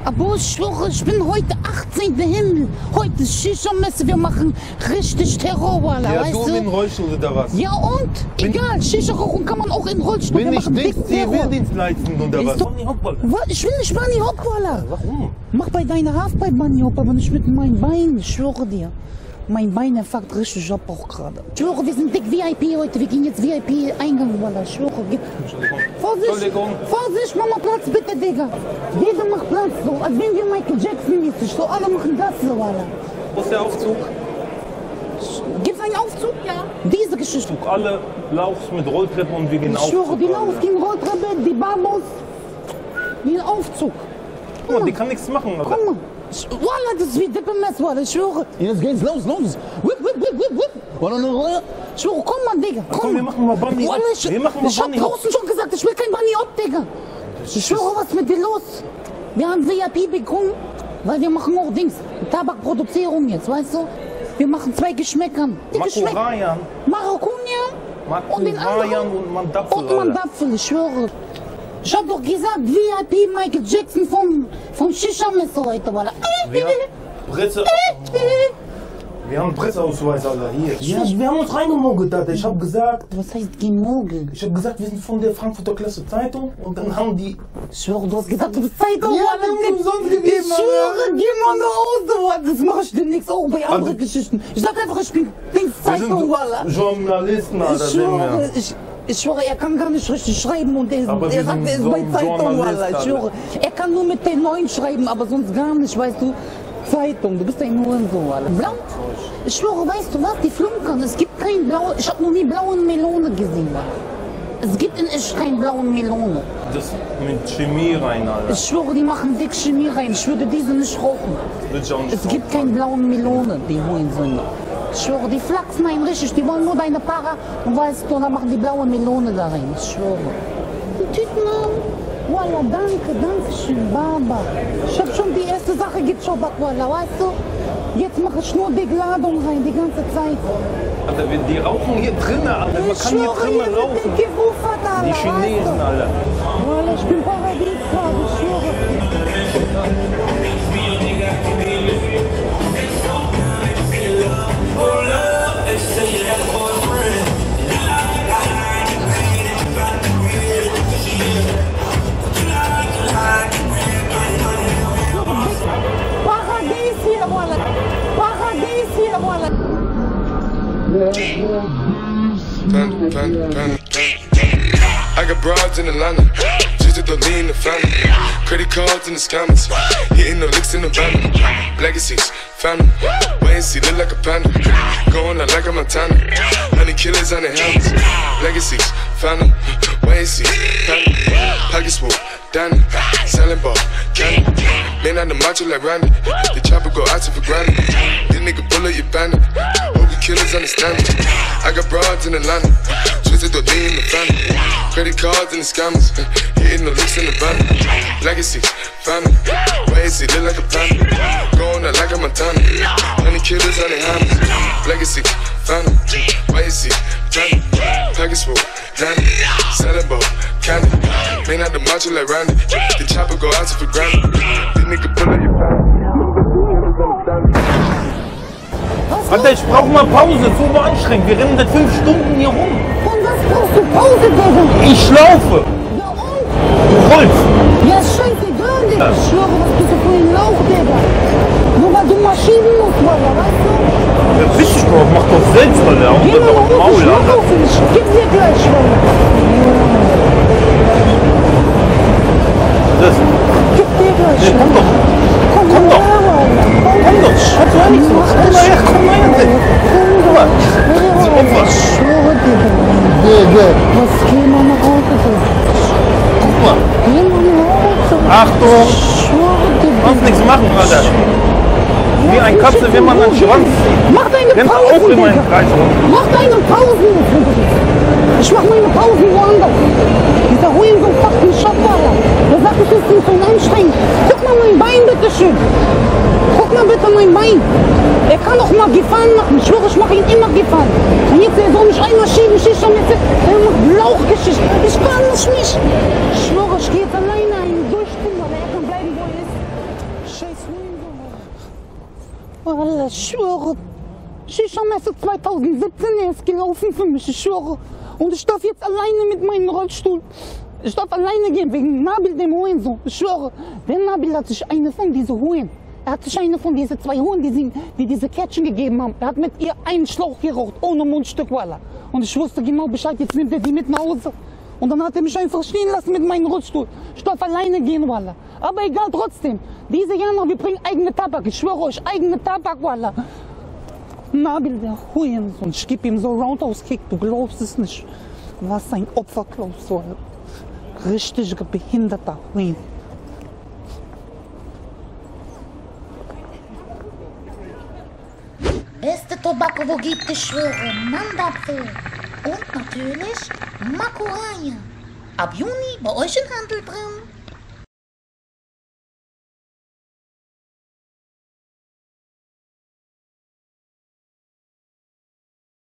Aber ich schwöre, ich bin heute 18. Himmel. Heute ist Shisha-Messe, wir machen richtig Terror, Wallah, Ja, weißt du in den Rollstuhl oder was? Ja und? Egal, Shisha-Rauchen kann man auch in Rollstuhl. Bin Wir ich machen nicht dick Terror. Zivildienst leisten oder was? Ist doch- Ich will nicht Bunny Hop, Wallah. Warum? Mach bei deiner Halfpipe Bunny Hop, aber nicht mit meinem Bein, ich schwöre dir. Mein Bein fuckt richtig ab auch gerade. Ich schwöre, wir sind dick VIP heute, wir gehen jetzt VIP-Eingang, Wallah, ich schwöre. Entschuldigung. Vorsicht, Entschuldigung. Vorsicht, mach mal Platz bitte, Digga. Jeder macht Platz, so, als wenn wir Michael Jackson mäßig, so, alle machen das so, Wallah. Wo ist der Aufzug? Gibt's einen Aufzug? Ja. Diese Geschichte. Alle laufst mit Rolltreppe und wir gehen Ich Aufzug. schwöre, die laufen gegen Rolltreppe, die Babos, den Aufzug. Guck mal, die kann nichts machen. Alter. Guck mal. Wallah, das ist wie Dippe-Mess, Wallah, ich schwöre. Jetzt geht's los. Whip, whip, whip, whip, whip. Ich schwöre, komm mal, Digga, Komm, wir machen mal Bunny Hop. Wallah, ich hab draußen schon gesagt, ich will kein Bunny Hop, Digga. Ich schwöre, was ist mit dir los? Wir haben VIP bekommen, weil wir machen auch Dings, Tabakproduzierung jetzt, weißt du? Wir machen 2 Geschmäckern. Die Geschmäcker. Makurayan. Marokkanien und den anderen. Makurayan und Mandapfel. Und Mandapfel, ich schwöre. Ich hab doch gesagt, VIP Michael Jackson vom Shisha-Messe heute, Wallah. Wir haben Presseausweis, Alter, hier. Ja, wir haben uns reingemogelt, Alter. Ich hab gesagt, Was heißt gemogelt? wir sind von der Frankfurter Klasse Zeitung und dann haben die... Ich schwöre, du hast gesagt, du bist Zeitung, Ja, Wallah. wir haben umsonst gegeben, Ich schwöre, geh mal nach Hause, Wallah. Das mach ich demnächst auch bei anderen Geschichten. Ich sag einfach, ich bin Zeitung, Wallah. Journalisten, Alter, Ich sind schwöre, wir. ich schwöre, er kann gar nicht richtig schreiben und Aber er wir sagt, sind er ist so bei ein Zeitung, Journalist, Wallah. Ich Alter. schwöre, er kann nur mit den Neuen schreiben, aber sonst gar nicht, weißt du. Zeitung, du bist ein Hurensohn, Wallah. Blau? Ich schwöre, weißt du was, die flunkern, es gibt kein Blau, ich habe noch nie blaue Melone gesehen, Wallah. Es gibt in echt keine blauen Melone. Das mit Chemie rein, Alter. Ich schwöre, die machen dick Chemie rein, ich würde diese nicht rauchen. Will ich auch nicht Es gibt keine blauen Melone, die Hurensöhne. Ich schwöre, die flachsen einen richtig, die wollen nur deine Para und weißt du, dann machen die blaue Melone da rein, ich schwöre. Die Tüten, Wallah, danke schön, Baba. Ich hab schon die erste Sache gechobert, Wallah, weißt du? Jetzt mache ich nur die Ladung rein, die ganze Zeit. Alter, die rauchen hier drinnen, Alter. Man kann hier drinnen rauchen. Die Chinesen, Alter. Wallah, ich bin Paradies gerade, ich schwöre. Paradies hier, Wallah. Paradies hier, Wallah. I got broads in Atlanta, just to lean in the family. Credit cards in the scammers, hitting the licks in the van. Legacies, family, wait and see, look like a panda. Going out like a Montana, honey killers on the helmets. Legacies, family, wait and see, family. Pockets full, Danny, selling ball, candy. Man on the macho like Randy, the chopper go out to for granted. This nigga bullet, you bandit. Hope the killers understand me. I got broads in Atlanta, twisted the D in the family. Credit cards and the scammers, hitting the licks in the van. Legacy, family, wait and see, look like a panda. Going out like a Montana, honey killers on the hammers. Legacy, family, wait and see, family. Package full, Danny, selling ball, candy. Man out the macho like Randy, the chopper go out to for granted. This nigga pull up your family. Alter, ich brauch mal Pause, so anstrengend. Wir rennen seit 5 Stunden hier rum. Und was brauchst du Pause, Digga? Ich laufe. Ja und? Du rollst. Ja, scheißegal, Digga. Ich schwöre, was bist du für ein Lauch, Digga? Nur weil du Maschinen musst, Wallah, weißt du? Ja, richtig drauf, mach doch selbst, Alter. Und Geh das mal auf dem hoch, ich Maul, mach Alter. auf ihn. Ich geb dir gleich, Wallah. Das, Gib dir gleich, nee, komm doch. Komm Komm doch. her, Wallah. Komm doch. Hat doch nichts gemacht. Komm mal her, komm mal her. Guck mal. Ich schwöre, Digga. Was geh mal nach Hause, Digga. Guck mal. Geh mal nach Hause. Achtung. Ich schwöre, Digga. Kannst nichts machen, Alter. Wie ein Katze, wenn man einen Schwanz zieht. Mach deine Rennt auch Pausen, immer im Digga. Kreis rum. Mach deine Pausen jetzt, wenn du willst. Ich mach meine Pausen woanders. Dieser Hurensohn fuckt mich ab, Alter. Der sagt, es ist nicht so anstrengend. Guck mal mein Bein, bitteschön. Guck mal bitte mein Bein. Er kann doch mal gefahren machen. Ich schwöre, ich mache ihn immer gefahren. Und jetzt er soll mich einmal schieben, ich schon jetzt. Er macht Lauchgeschichte. Ich kann es nicht. Ich schwöre, ich gehe jetzt alleine einen durchziehen, weil er kann bleiben, wo er ist. Wallah, ich schwöre. Shisha-Messe 2017, er ist gelaufen für mich, ich schwöre. Und ich darf jetzt alleine mit meinem Rollstuhl. Ich darf alleine gehen, wegen Nabil, dem Hurensohn. Ich schwöre, der Nabil hat sich eine von diesen Huren. Er hat sich eine von diesen 2 Huren, die diese Kärtchen gegeben haben. Er hat mit ihr einen Schlauch geraucht, ohne Mundstück, Wallah. Und ich wusste genau Bescheid, jetzt nimmt er die mit nach Hause. Und dann hat er mich einfach stehen lassen mit meinem Rollstuhl. Ich darf alleine gehen, Wallah. Aber egal, trotzdem. Diese Jahre, wir bringen eigene Tabak. Ich schwöre euch, eigene Tabak, Wallah. Nabil, der Hurensohn. Ich gebe ihm so Roundhouse-Kick, du glaubst es nicht. Was ein Opfer, glaubst du, Wallah. Richtig behinderter Huren. Beste Tobacco, wo gibt es, schwöre, Mandapfel. Und natürlich Makuraya. Ab Juni bei euch im Handel drin.